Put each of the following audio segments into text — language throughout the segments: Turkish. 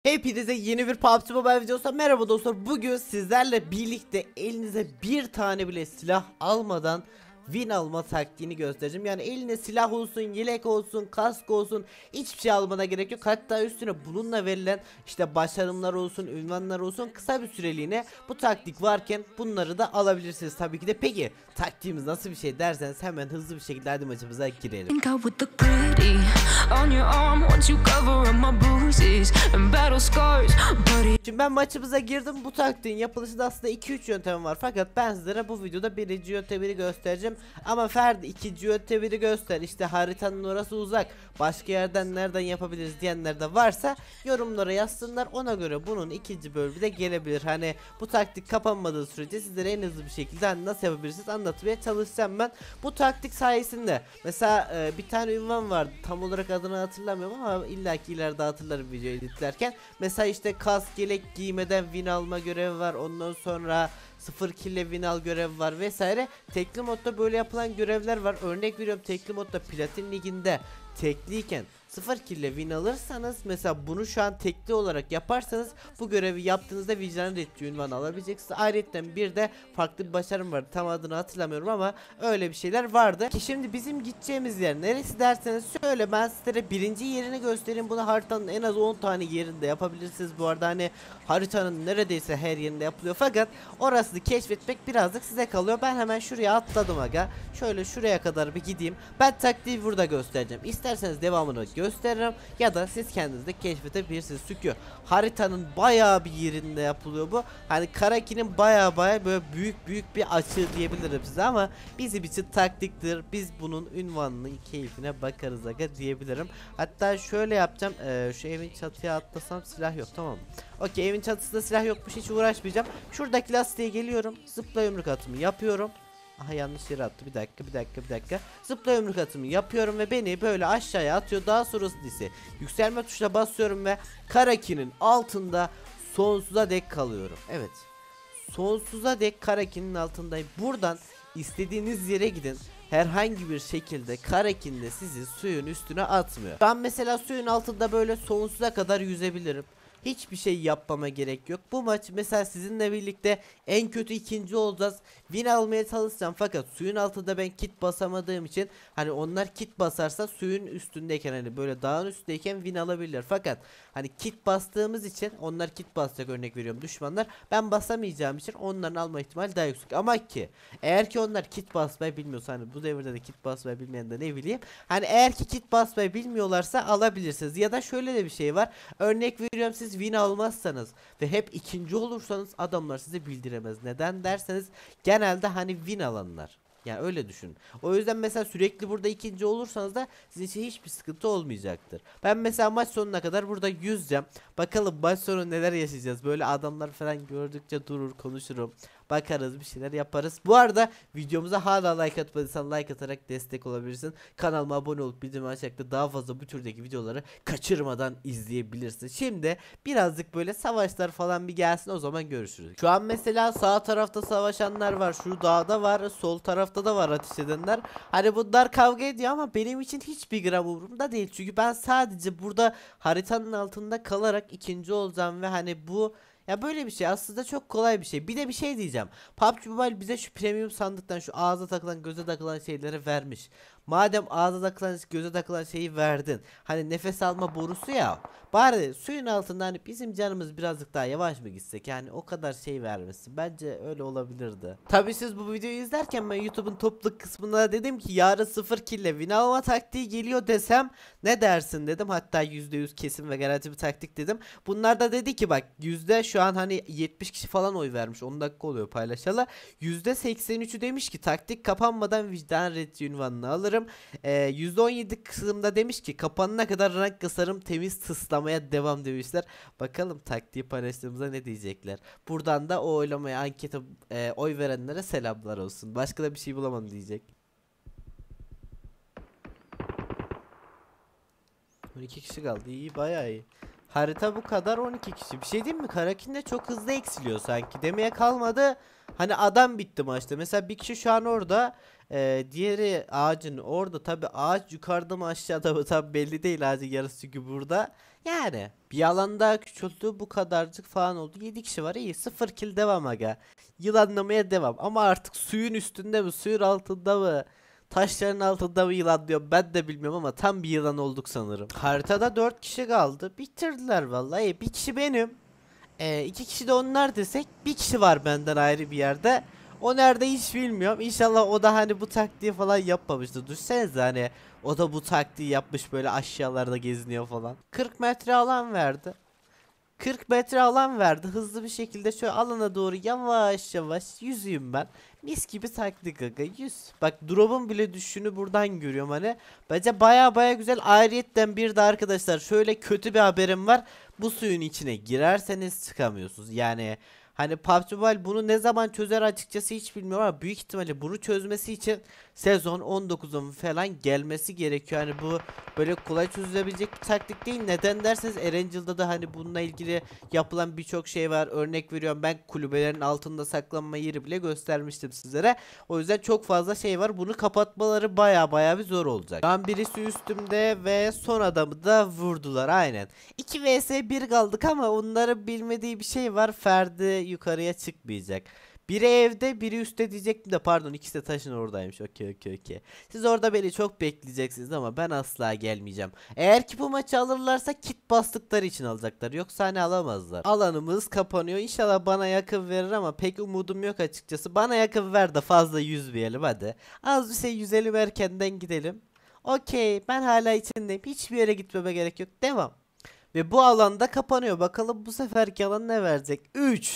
Hepinize yeni bir PUBG Mobile videosu. Merhaba dostlar. Bugün sizlerle birlikte elinize bir tane bile silah almadan win alma taktiğini göstereceğim. Yani eline silah olsun, yelek olsun, kask olsun, hiçbir şey almana gerek yok. Hatta üstüne bununla verilen işte başarımlar olsun, ünvanlar olsun, kısa bir süreliğine bu taktik varken bunları da alabilirsiniz tabii ki de. Peki taktiğimiz nasıl bir şey derseniz hemen hızlı bir şekilde hadi maçımıza girelim. Şimdi ben maçımıza girdim. Bu taktiğin yapılışı da aslında 2-3 yöntemi var. Fakat ben sizlere bu videoda birinci yöntemini göstereceğim. Ama Ferdi ikinci yöntemini göster. İşte haritanın orası uzak. Başka yerden nereden yapabiliriz diyenler de varsa yorumlara yazsınlar. Ona göre bunun ikinci bölümü de gelebilir. Hani bu taktik kapanmadığı sürece sizlere en hızlı bir şekilde hani nasıl yapabilirsiniz anlatmaya çalışacağım ben. Bu taktik sayesinde mesela bir tane ünvan vardı. Tam olarak adını hatırlamıyorum ama illaki ileride hatırlarım videoyu editlerken. Mesela işte kask yelek giymeden win alma görevi var. Ondan sonra 0 kill ile win al görevi var vesaire. Tekli modda böyle yapılan görevler var. Örnek veriyorum, tekli modda platin liginde tekliyken 0 kill ile win alırsanız, mesela bunu şu an tekli olarak yaparsanız bu görevi yaptığınızda vicdan reddi ünvanı alabileceksiniz. Ayrıca bir de farklı bir başarım vardı, tam adını hatırlamıyorum ama öyle bir şeyler vardı. Ki şimdi bizim gideceğimiz yer neresi derseniz şöyle, ben sizlere birinci yerini göstereyim. Bunu haritanın en az 10 tane yerinde yapabilirsiniz. Bu arada hani haritanın neredeyse her yerinde yapılıyor fakat orasını keşfetmek birazcık size kalıyor. Ben hemen şuraya atladım aga. Şöyle şuraya kadar bir gideyim. Ben taktiği burada göstereceğim. İsterseniz devamını gösteririm ya da siz kendiniz de keşfedebilirsiniz. Çünkü haritanın bayağı bir yerinde yapılıyor bu. Hani Karaki'nin bayağı böyle büyük bir açığı diyebilirim size ama bizim için taktiktir. Biz bunun ünvanının keyfine bakarız aga diyebilirim. Hatta şöyle yapacağım. Şu evin çatıya atlasam silah yok, tamam mı? Okey, evin çatısında silah yokmuş, hiç uğraşmayacağım. Şuradaki lastiğe geliyorum. Zıpla yumruk atımı yapıyorum. Aha, yanlış yere attı. Bir dakika. Zıpla yumruk atımı yapıyorum ve beni böyle aşağıya atıyor. Daha sonrasında ise yükselme tuşuna basıyorum ve Karaki'nin altında sonsuza dek kalıyorum. Evet. Sonsuza dek Karaki'nin altındayım. Buradan istediğiniz yere gidin. Herhangi bir şekilde Karakin de sizi suyun üstüne atmıyor. Ben mesela suyun altında böyle sonsuza kadar yüzebilirim. Hiçbir şey yapmama gerek yok. Bu maç mesela sizinle birlikte en kötü ikinci olacağız. Win almaya çalışacağım fakat suyun altında ben kit basamadığım için, hani onlar kit basarsa suyun üstündeyken, hani böyle dağın üstündeyken win alabilirler. Fakat hani kit bastığımız için, onlar kit basacak, örnek veriyorum düşmanlar. Ben basamayacağım için onların alma ihtimali daha yüksek. Ama ki eğer ki onlar kit basmayı bilmiyorsa, hani bu devirde de kit basmayı bilmeyen de ne bileyim. Hani eğer ki kit basmayı bilmiyorlarsa alabilirsiniz. Ya da şöyle de bir şey var. Örnek veriyorum, siz win almazsanız ve hep ikinci olursanız adamlar size bildiremez. Neden derseniz genelde hani win alanlar. Yani öyle düşünün. O yüzden mesela sürekli burada ikinci olursanız da sizin için hiçbir sıkıntı olmayacaktır. Ben mesela maç sonuna kadar burada yüzeceğim. Bakalım maç sonu neler yaşayacağız. Böyle adamlar falan gördükçe durur, konuşurum. Bakarız, bir şeyler yaparız. Bu arada videomuza hala like atmadıysan like atarak destek olabilirsin. Kanalıma abone olup bildirim açarak daha fazla bu türdeki videoları kaçırmadan izleyebilirsin. Şimdi birazcık böyle savaşlar falan bir gelsin, o zaman görüşürüz. Şu an mesela sağ tarafta savaşanlar var. Şu dağda var. Sol tarafta da var ateş edenler. Hani bunlar kavga ediyor ama benim için hiçbir gram umurumda değil. Çünkü ben sadece burada haritanın altında kalarak ikinci olacağım ve hani bu, ya böyle bir şey aslında çok kolay bir şey. Bir de bir şey diyeceğim. PUBG Mobile bize şu premium sandıktan şu ağza takılan, göze takılan şeyleri vermiş. Madem ağza takılan, göze takılan şeyi verdin, hani nefes alma borusu ya, bari suyun altında hani bizim canımız birazcık daha yavaş mı gitsek, yani o kadar şey vermesin. Bence öyle olabilirdi. Tabi siz bu videoyu izlerken ben YouTube'un topluluk kısmında dedim ki yarın 0 kill ile win alma taktiği geliyor desem ne dersin dedim. Hatta %100 kesin ve garanti bir taktik dedim. Bunlar da dedi ki bak, şu an hani 70 kişi falan oy vermiş, 10 dakika oluyor paylaşalı. %83'ü demiş ki taktik kapanmadan vicdan reddi ünvanını alırım. %17 kısımda demiş ki kapanana kadar rank kasarım, temiz tıslamaya devam demişler. Bakalım taktiği paylaştığımızda ne diyecekler. Buradan da o oylamaya, ankete oy verenlere selamlar olsun. Başka da bir şey bulamam diyecek. 12 kişi kaldı, iyi, bayağı iyi. Harita bu kadar, 12 kişi. Bir şey diyeyim mi? Karakin de çok hızlı eksiliyor sanki. Demeye kalmadı. Hani adam bitti maçta. Mesela bir kişi şu an orada. Diğeri ağacın orada. Tabi ağaç yukarıda mı aşağıda mı tam belli değil, ağacın yarısı çünkü burada. Yani bir alan daha küçüldü, bu kadarcık falan oldu. 7 kişi var, iyi. 0 kill devam aga. Yılanlamaya devam. Ama artık suyun üstünde mi suyun altında mı, taşların altında mı yılan diyor, ben de bilmiyorum ama tam bir yılan olduk sanırım. Haritada 4 kişi kaldı. Bitirdiler vallahi. Bir kişi benim. 2 kişi de onlar desek, bir kişi var benden ayrı bir yerde. O nerede hiç bilmiyorum. İnşallah o da hani bu taktiği falan yapmamıştır. Düşünsenize, hani o da bu taktiği yapmış, böyle aşağılarda geziniyor falan. 40 metre alan verdi. 40 metre alan verdi. Hızlı bir şekilde şöyle alana doğru yavaş yavaş yüzeyim ben. Mis gibi taktik aga, yüz. Bak drop'un bile düşüşünü buradan görüyorum hani. Bence baya güzel. Ayrıyetten bir de arkadaşlar şöyle kötü bir haberim var. Bu suyun içine girerseniz çıkamıyorsunuz. Yani hani PUBG Mobile bunu ne zaman çözer açıkçası hiç bilmiyorum ama büyük ihtimalle bunu çözmesi için sezon 19'un falan gelmesi gerekiyor. Hani bu böyle kolay çözülebilecek bir taktik değil. Neden derseniz Erangel'da da hani bununla ilgili yapılan birçok şey var. Örnek veriyorum, ben kulübelerin altında saklanma yeri bile göstermiştim sizlere. O yüzden çok fazla şey var. Bunu kapatmaları baya bir zor olacak. Şu an birisi üstümde ve son adamı da vurdular aynen. 2 vs 1 kaldık ama onların bilmediği bir şey var. Ferdi yukarıya çıkmayacak. Biri evde, biri üstte diyecektim de, pardon, ikisi de taşın oradaymış. Okey. Siz orada beni çok bekleyeceksiniz ama ben asla gelmeyeceğim. Eğer ki bu maçı alırlarsa kit bastıkları için alacaklar. Yoksa hani alamazlar. Alanımız kapanıyor. İnşallah bana yakın verir ama pek umudum yok açıkçası. Bana yakın ver de fazla yüzmeyelim hadi. Az bir şey yüzelim, erkenden gidelim. Okey, ben hala içindeyim. Hiçbir yere gitmeme gerek yok. Devam. Ve bu alanda kapanıyor. Bakalım bu seferki alan ne verecek? 3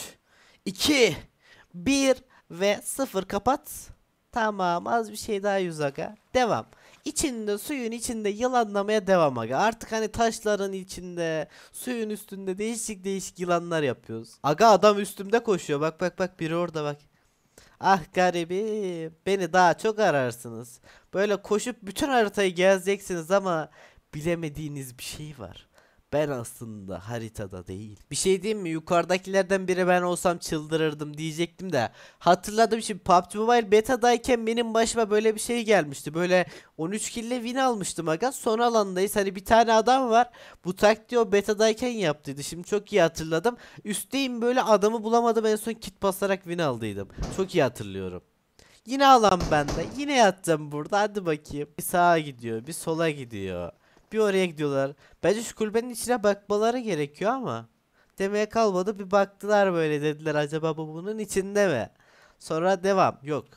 2 1 ve 0 kapat. Tamam, az bir şey daha, 100 aga. Devam. İçinde, suyun içinde yılanlamaya devam aga. Artık hani taşların içinde, suyun üstünde değişik yılanlar yapıyoruz. Aga adam üstümde koşuyor. Bak biri orada bak. Ah garibim. Beni daha çok ararsınız. Böyle koşup bütün haritayı gezeceksiniz ama bilemediğiniz bir şey var. Ben aslında haritada değil. Bir şey diyeyim mi? Yukarıdakilerden biri ben olsam çıldırırdım diyecektim de. Hatırladım şimdi, PUBG Mobile betadayken benim başıma böyle bir şey gelmişti. Böyle 13 kille win almıştım aga. Son alandayız. Hani bir tane adam var. Bu taktiği o betadayken yaptıydı. Şimdi çok iyi hatırladım. Üstteyim, böyle adamı bulamadım. En son kit basarak win aldıydım. Çok iyi hatırlıyorum. Yine alan bende. Yine yatacağım burada. Hadi bakayım. Bir sağa gidiyor, bir sola gidiyor. Bir oraya gidiyorlar. Bence şu kulübenin içine bakmaları gerekiyor ama demeye kalmadı, bir baktılar böyle, dediler acaba bu bunun içinde mi? Sonra devam. Yok.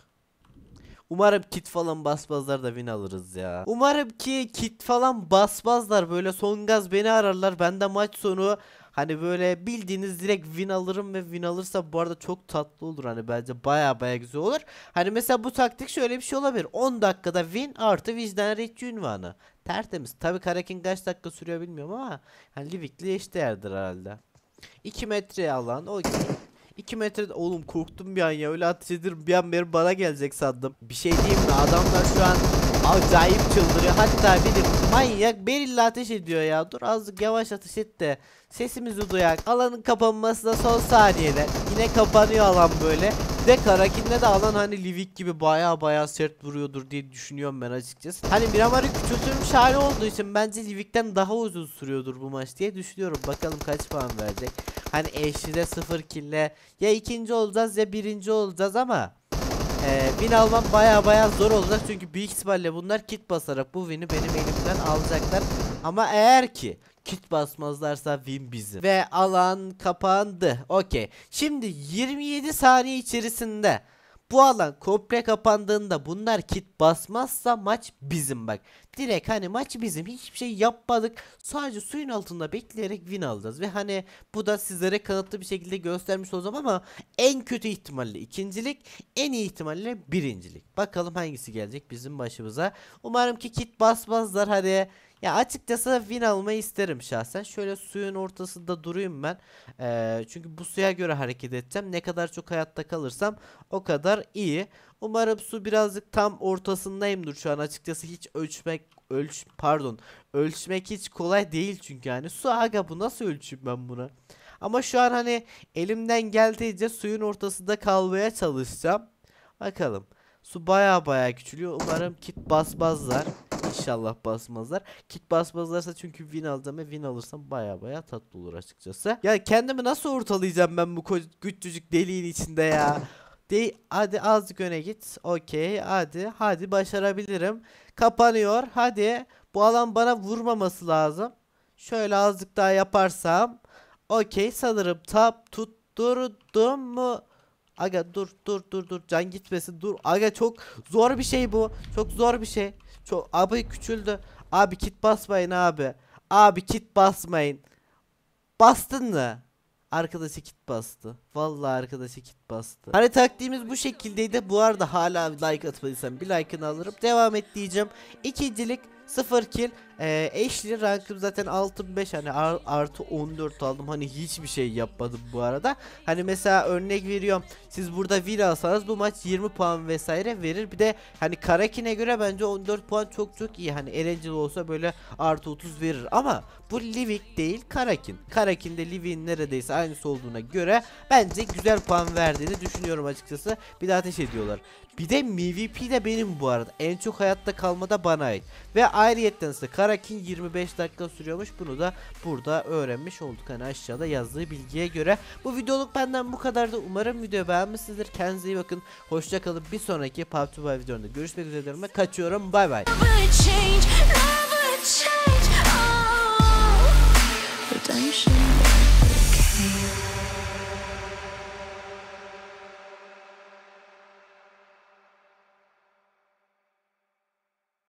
Umarım kit falan basmazlar da win alırız ya. Umarım ki kit falan basmazlar, böyle son gaz beni ararlar. Ben de maç sonu hani böyle bildiğiniz direkt win alırım ve win alırsa bu arada çok tatlı olur. Hani bence baya güzel olur. Hani mesela bu taktik şöyle bir şey olabilir. 10 dakikada win artı vicdan retçi ünvanı. Tertemiz. Tabi Karakin kaç dakika sürüyor bilmiyorum ama hani Livik'le eşdeğerdir herhalde. 2 metre alan. O 2 metre, oğlum korktum bir an ya, öyle ateş ederim bir an beri bana gelecek sandım. Bir şey diyeyim mi, adamlar şu an acayip çıldırıyor, hatta biri manyak berilla ateş ediyor ya. Dur azıcık yavaş ateş et de sesimizi duyak. Alanın kapanmasına son saniyeler, yine kapanıyor alan böyle. De Karakin'de de alan hani Livik gibi baya sert vuruyordur diye düşünüyorum ben açıkçası. Hani Miramar'ı küçültülmüş hali olduğu için bence Livik'ten daha uzun sürüyordur bu maç diye düşünüyorum. Bakalım kaç puan verecek. Hani eşli'de 0 kille ya ikinci olacağız ya birinci olacağız ama win almam baya zor olacak çünkü büyük ihtimalle bunlar kit basarak bu win'i benim elimden alacaklar. Ama eğer ki kit basmazlarsa win bizim. Ve alan kapandı. Okey. Şimdi 27 saniye içerisinde bu alan komple kapandığında bunlar kit basmazsa maç bizim bak. Direkt hani maç bizim, hiçbir şey yapmadık. Sadece suyun altında bekleyerek win alacağız. Ve hani bu da sizlere kanıtlı bir şekilde göstermiş olacağım ama en kötü ihtimalle ikincilik, en iyi ihtimalle birincilik. Bakalım hangisi gelecek bizim başımıza. Umarım ki kit basmazlar, hadi Ya açıkçası win almayı isterim şahsen. Şöyle suyun ortasında durayım ben. Çünkü bu suya göre hareket edeceğim. Ne kadar çok hayatta kalırsam o kadar iyi. Umarım su birazcık tam ortasındayımdır şu an. Açıkçası hiç ölçmek hiç kolay değil çünkü yani. Su aga, bu nasıl ölçeyim ben bunu? Ama şu an hani elimden geldiğince suyun ortasında kalmaya çalışacağım. Bakalım. Su baya küçülüyor. Umarım kit basmazlar. İnşallah basmazlar. Kit basmazlarsa çünkü win alacağım ve win alırsam baya tatlı olur açıkçası. Ya kendimi nasıl ortalayacağım ben bu küçücük deliğin içinde ya? Hadi azıcık öne git. Okey, hadi başarabilirim. Kapanıyor. Hadi. Bu alan bana vurmaması lazım. Şöyle azıcık daha yaparsam. Okey, sanırım tutturdum mu? Aga dur can gitmesin, dur. Aga çok zor bir şey bu. Çok zor bir şey. Abi küçüldü. Abi kit basmayın abi. Abi kit basmayın. Bastın mı? Arkadaşı kit bastı. Vallahi arkadaşı kit bastı. Hani taktiğimiz bu şekildeydi. Bu arada hala like atmadıysan bir like'ını alırım. Devam et diyeceğim. İkincilik 0 kill. Eşli rankım zaten 6-5, hani artı 14 aldım. Hani hiçbir şey yapmadım bu arada. Hani mesela örnek veriyorum. Siz burada win alsanız bu maç 20 puan vesaire verir. Bir de hani Karakin'e göre bence 14 puan çok iyi. Hani eğlenceli olsa böyle artı 30 verir. Ama bu Livik değil, Karakin. Karakin'de Livik'in neredeyse aynısı olduğuna göre bence güzel puan verdiğini düşünüyorum açıkçası. Bir de ateş ediyorlar. Bir de MVP de benim bu arada. En çok hayatta kalmada bana ait. Ve ayrıyetten ise Karakin 25 dakika sürüyormuş. Bunu da burada öğrenmiş olduk. Hani aşağıda yazdığı bilgiye göre. Bu videoluk benden bu kadardı. Umarım videoyu beğenmişsinizdir. Kendinize iyi bakın. Hoşça kalın. Bir sonraki PUBG Mobile videomda görüşmek üzere diyorum ve kaçıyorum. Bay bay. Redemption.